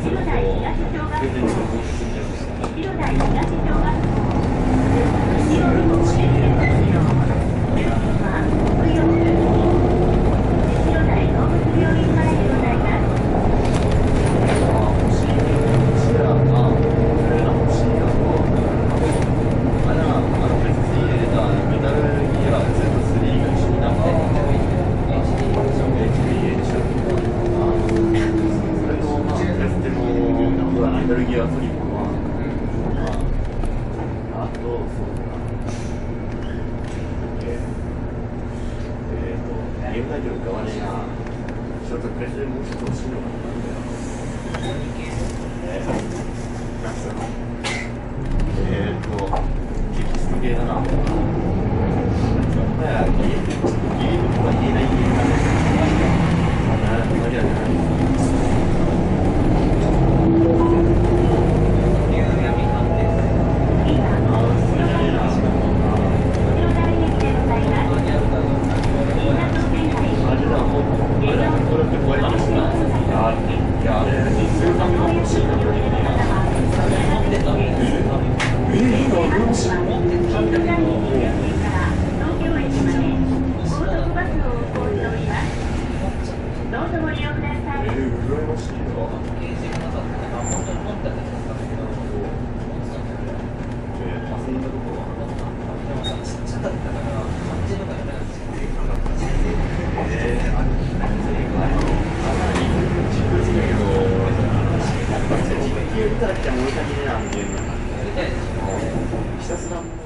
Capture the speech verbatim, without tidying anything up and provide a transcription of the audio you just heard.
ベルギーはトリコは、あと、そうだな、えーと、ゲームタイトル変わりが、ちょっとプレゼンもうちょっと欲しいのかな。えーと、テキスト系だな。ゲーム、ゲームとか言えないゲームだね。あ、無理だね。ひたすら